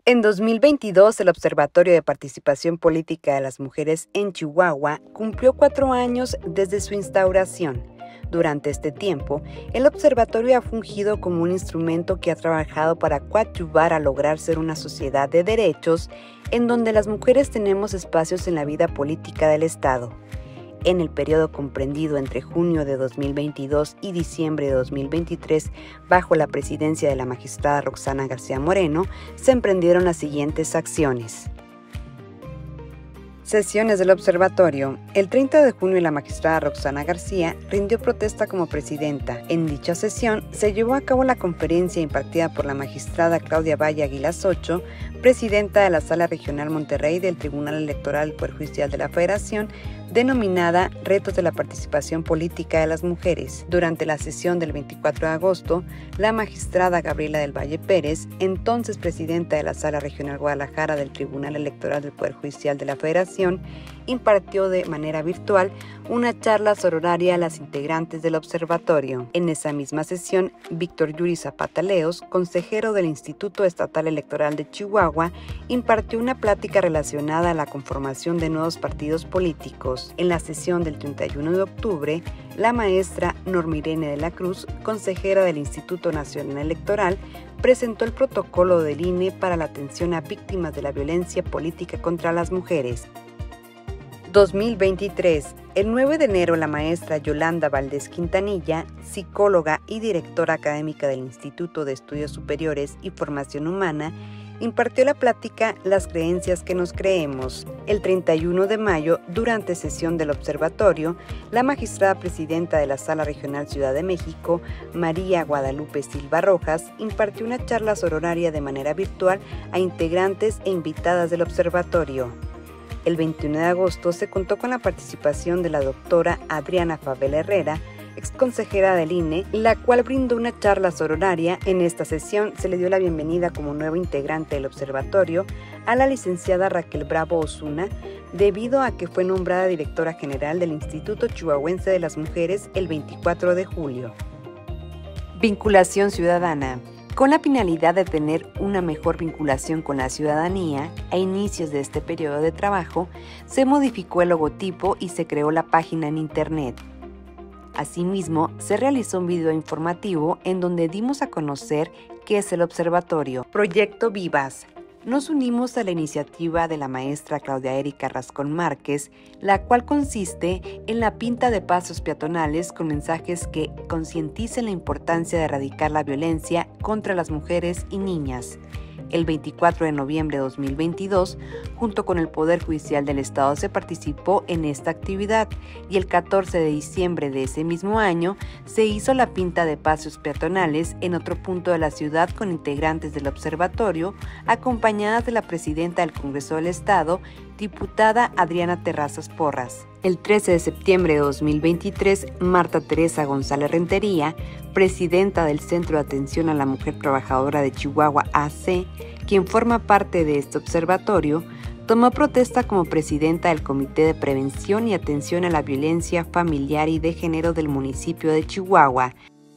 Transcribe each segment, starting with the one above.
En 2022, el Observatorio de Participación Política de las Mujeres en Chihuahua cumplió 4 años desde su instauración. Durante este tiempo, el observatorio ha fungido como un instrumento que ha trabajado para coadyuvar a lograr ser una sociedad de derechos en donde las mujeres tenemos espacios en la vida política del Estado. En el periodo comprendido entre junio de 2022 y diciembre de 2023, bajo la presidencia de la magistrada Roxana García Moreno, se emprendieron las siguientes acciones. Sesiones del observatorio. El 30 de junio la magistrada Roxana García rindió protesta como presidenta. En dicha sesión se llevó a cabo la conferencia impartida por la magistrada Claudia Valle Aguilas Ocho, presidenta de la Sala Regional Monterrey del Tribunal Electoral del Poder Judicial de la Federación, denominada Retos de la Participación Política de las Mujeres. Durante la sesión del 24 de agosto, la magistrada Gabriela del Valle Pérez, entonces presidenta de la Sala Regional Guadalajara del Tribunal Electoral del Poder Judicial de la Federación, impartió de manera virtual una charla sororaria a las integrantes del observatorio. En esa misma sesión, Víctor Yuri Zapata Leos, consejero del Instituto Estatal Electoral de Chihuahua, impartió una plática relacionada a la conformación de nuevos partidos políticos. En la sesión del 31 de octubre, la maestra Normirene de la Cruz, consejera del Instituto Nacional Electoral, presentó el protocolo del INE para la atención a víctimas de la violencia política contra las mujeres. 2023. El 9 de enero, la maestra Yolanda Valdés Quintanilla, psicóloga y directora académica del Instituto de Estudios Superiores y Formación Humana, impartió la plática Las creencias que nos creemos. El 31 de mayo, durante sesión del observatorio, la magistrada presidenta de la Sala Regional Ciudad de México, María Guadalupe Silva Rojas, impartió una charla sororaria de manera virtual a integrantes e invitadas del observatorio. El 21 de agosto se contó con la participación de la doctora Adriana Fabel Herrera, exconsejera del INE, la cual brindó una charla sororaria. En esta sesión se le dio la bienvenida como nueva integrante del observatorio a la licenciada Raquel Bravo Osuna, debido a que fue nombrada directora general del Instituto Chihuahuense de las Mujeres el 24 de julio. Vinculación ciudadana. Con la finalidad de tener una mejor vinculación con la ciudadanía, a inicios de este periodo de trabajo, se modificó el logotipo y se creó la página en Internet. Asimismo, se realizó un video informativo en donde dimos a conocer qué es el observatorio. Proyecto Vivas. Nos unimos a la iniciativa de la maestra Claudia Erika Rascón Márquez, la cual consiste en la pinta de pasos peatonales con mensajes que concienticen la importancia de erradicar la violencia contra las mujeres y niñas. El 24 de noviembre de 2022, junto con el Poder Judicial del Estado, se participó en esta actividad y el 14 de diciembre de ese mismo año se hizo la pinta de pasos peatonales en otro punto de la ciudad con integrantes del observatorio, acompañadas de la presidenta del Congreso del Estado, diputada Adriana Terrazas Porras. El 13 de septiembre de 2023, Marta Teresa González Rentería, presidenta del Centro de Atención a la Mujer Trabajadora de Chihuahua AC, quien forma parte de este observatorio, tomó protesta como presidenta del Comité de Prevención y Atención a la Violencia Familiar y de Género del municipio de Chihuahua.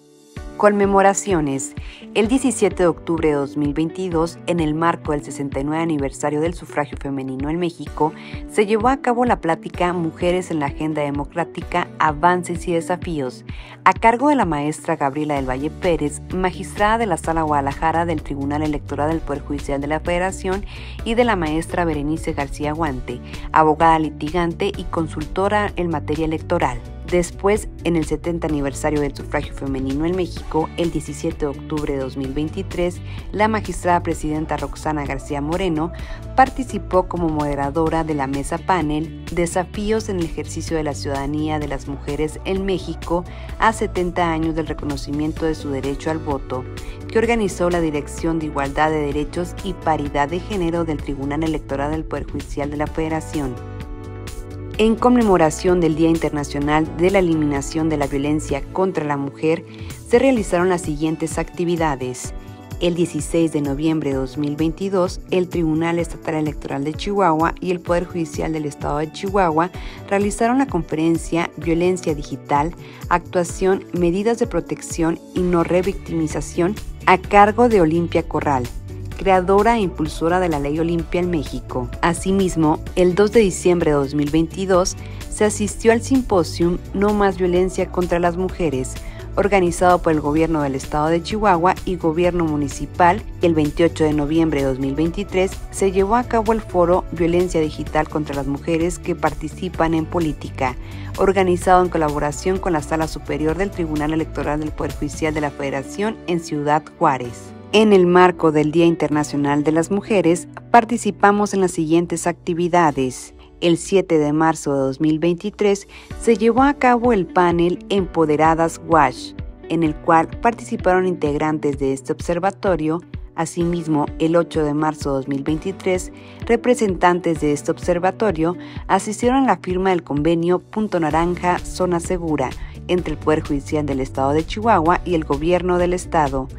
Conmemoraciones. El 17 de octubre de 2022, en el marco del 69 aniversario del sufragio femenino en México, se llevó a cabo la plática Mujeres en la Agenda Democrática, Avances y Desafíos, a cargo de la maestra Gabriela del Valle Pérez, magistrada de la Sala Guadalajara del Tribunal Electoral del Poder Judicial de la Federación, y de la maestra Berenice García Guante, abogada litigante y consultora en materia electoral. Después, en el 70 aniversario del sufragio femenino en México, el 17 de octubre de 2023, la magistrada presidenta Roxana García Moreno participó como moderadora de la mesa panel Desafíos en el ejercicio de la ciudadanía de las mujeres en México a 70 años del reconocimiento de su derecho al voto, que organizó la Dirección de Igualdad de Derechos y Paridad de Género del Tribunal Electoral del Poder Judicial de la Federación. En conmemoración del Día Internacional de la Eliminación de la Violencia contra la Mujer, se realizaron las siguientes actividades. El 16 de noviembre de 2022, el Tribunal Estatal Electoral de Chihuahua y el Poder Judicial del Estado de Chihuahua realizaron la conferencia Violencia Digital, Actuación, Medidas de Protección y No Revictimización a cargo de Olimpia Corral. creadora e impulsora de la Ley Olimpia en México. Asimismo, el 2 de diciembre de 2022 se asistió al simposium No más violencia contra las mujeres, organizado por el Gobierno del Estado de Chihuahua y Gobierno Municipal, y el 28 de noviembre de 2023 se llevó a cabo el foro Violencia Digital contra las Mujeres que participan en política, organizado en colaboración con la Sala Superior del Tribunal Electoral del Poder Judicial de la Federación en Ciudad Juárez. En el marco del Día Internacional de las Mujeres, participamos en las siguientes actividades. El 7 de marzo de 2023 se llevó a cabo el panel Empoderadas WASH, en el cual participaron integrantes de este observatorio. Asimismo, el 8 de marzo de 2023, representantes de este observatorio asistieron a la firma del convenio Punto Naranja Zona Segura entre el Poder Judicial del Estado de Chihuahua y el Gobierno del Estado.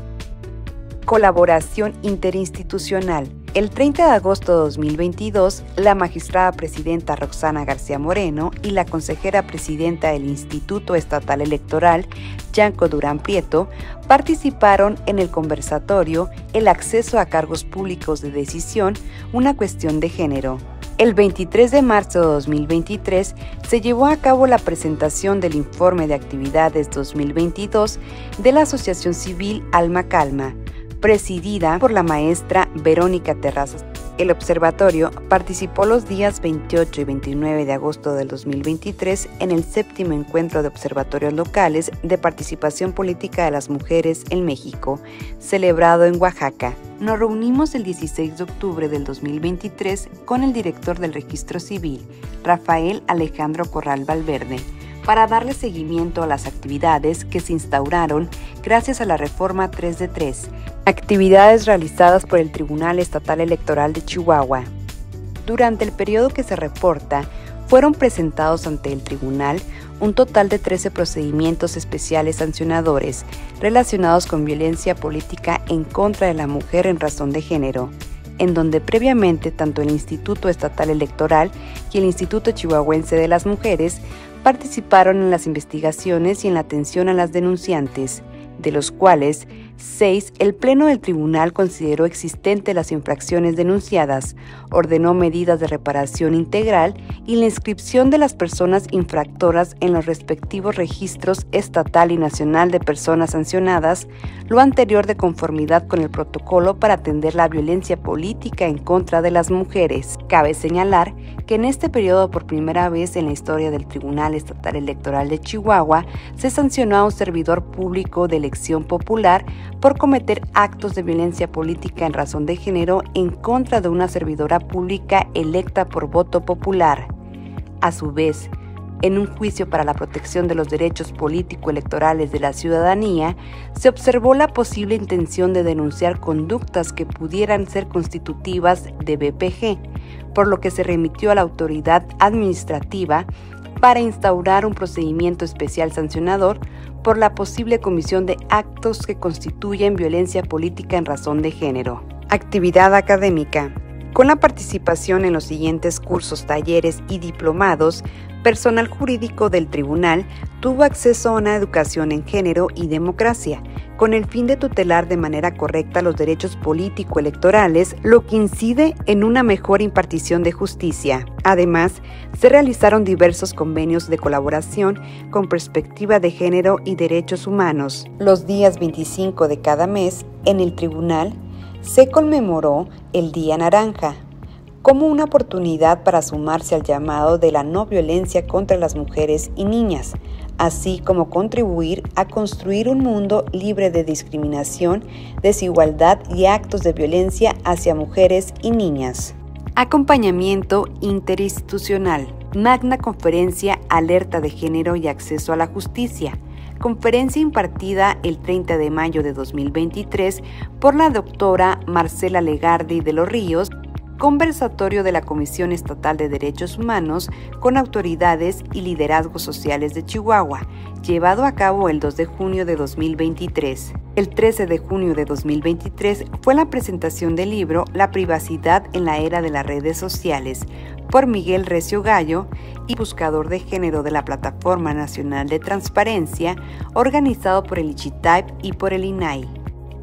Colaboración interinstitucional. El 30 de agosto de 2022, la magistrada presidenta Roxana García Moreno y la consejera presidenta del Instituto Estatal Electoral, Yanko Durán Prieto, participaron en el conversatorio El acceso a cargos públicos de decisión, una cuestión de género. El 23 de marzo de 2023 se llevó a cabo la presentación del Informe de Actividades 2022 de la Asociación Civil Alma Calma, presidida por la maestra Verónica Terrazas. El observatorio participó los días 28 y 29 de agosto del 2023 en el 7º Encuentro de Observatorios Locales de Participación Política de las Mujeres en México, celebrado en Oaxaca. Nos reunimos el 16 de octubre del 2023 con el director del Registro Civil, Rafael Alejandro Corral Valverde, para darle seguimiento a las actividades que se instauraron gracias a la reforma 3 de 3, actividades realizadas por el Tribunal Estatal Electoral de Chihuahua. Durante el periodo que se reporta, fueron presentados ante el tribunal un total de 13 procedimientos especiales sancionadores relacionados con violencia política en contra de la mujer en razón de género, en donde previamente tanto el Instituto Estatal Electoral y el Instituto Chihuahuense de las Mujeres participaron en las investigaciones y en la atención a las denunciantes, de los cuales 6 el Pleno del Tribunal consideró existentes las infracciones denunciadas, ordenó medidas de reparación integral y la inscripción de las personas infractoras en los respectivos registros estatal y nacional de personas sancionadas, lo anterior de conformidad con el protocolo para atender la violencia política en contra de las mujeres. Cabe señalar que en este periodo, por primera vez en la historia del Tribunal Estatal Electoral de Chihuahua, se sancionó a un servidor público de elección popular por cometer actos de violencia política en razón de género en contra de una servidora pública electa por voto popular. A su vez, en un juicio para la protección de los derechos político-electorales de la ciudadanía, se observó la posible intención de denunciar conductas que pudieran ser constitutivas de BPG, por lo que se remitió a la autoridad administrativa para instaurar un procedimiento especial sancionador por la posible comisión de actos que constituyen violencia política en razón de género. Actividad académica. Con la participación en los siguientes cursos, talleres y diplomados, personal jurídico del tribunal tuvo acceso a una educación en género y democracia, con el fin de tutelar de manera correcta los derechos político-electorales, lo que incide en una mejor impartición de justicia. Además, se realizaron diversos convenios de colaboración con perspectiva de género y derechos humanos. Los días 25 de cada mes, en el tribunal, se conmemoró el Día Naranja, como una oportunidad para sumarse al llamado de la no violencia contra las mujeres y niñas, así como contribuir a construir un mundo libre de discriminación, desigualdad y actos de violencia hacia mujeres y niñas. Acompañamiento interinstitucional. Magna Conferencia Alerta de Género y Acceso a la Justicia. Conferencia impartida el 30 de mayo de 2023 por la doctora Marcela Legardi de los Ríos, conversatorio de la Comisión Estatal de Derechos Humanos con autoridades y liderazgos sociales de Chihuahua, llevado a cabo el 2 de junio de 2023. El 13 de junio de 2023 fue la presentación del libro La privacidad en la era de las redes sociales, por Miguel Recio Gallo y buscador de género de la Plataforma Nacional de Transparencia, organizado por el ICHITAIP y por el INAI.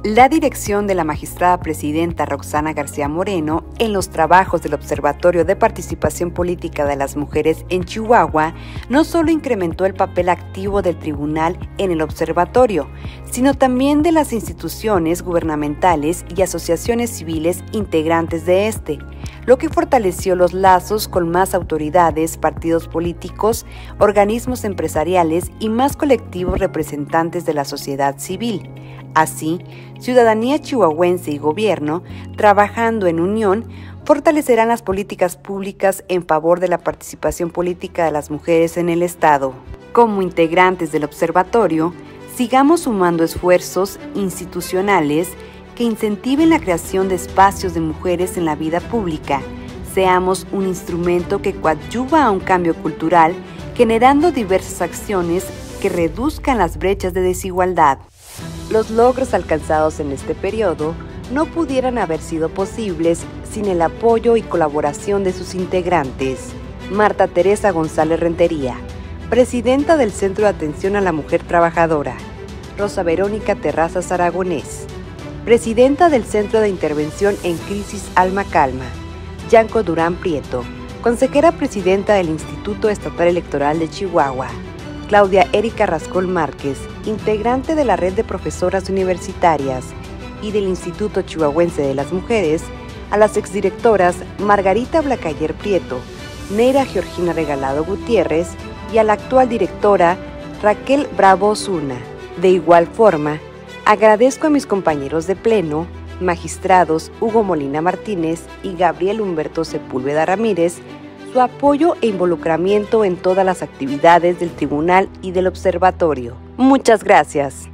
La dirección de la magistrada presidenta Roxana García Moreno en los trabajos del Observatorio de Participación Política de las Mujeres en Chihuahua no solo incrementó el papel activo del tribunal en el observatorio, sino también de las instituciones gubernamentales y asociaciones civiles integrantes de este, lo que fortaleció los lazos con más autoridades, partidos políticos, organismos empresariales y más colectivos representantes de la sociedad civil. Así, ciudadanía chihuahuense y gobierno, trabajando en unión, fortalecerán las políticas públicas en favor de la participación política de las mujeres en el Estado. Como integrantes del observatorio, sigamos sumando esfuerzos institucionales que incentiven la creación de espacios de mujeres en la vida pública. Seamos un instrumento que coadyuva a un cambio cultural, generando diversas acciones que reduzcan las brechas de desigualdad. Los logros alcanzados en este periodo no pudieran haber sido posibles sin el apoyo y colaboración de sus integrantes. Marta Teresa González Rentería, presidenta del Centro de Atención a la Mujer Trabajadora. Rosa Verónica Terrazas Aragonés, presidenta del Centro de Intervención en Crisis Alma Calma. Yanko Durán Prieto, consejera presidenta del Instituto Estatal Electoral de Chihuahua. Claudia Erika Rascol Márquez, integrante de la Red de Profesoras Universitarias y del Instituto Chihuahuense de las Mujeres, a las exdirectoras Margarita Blacayer Prieto, Neira Georgina Regalado Gutiérrez y a la actual directora Raquel Bravo Osuna. De igual forma, agradezco a mis compañeros de pleno, magistrados Hugo Molina Martínez y Gabriel Humberto Sepúlveda Ramírez, su apoyo e involucramiento en todas las actividades del tribunal y del observatorio. Muchas gracias.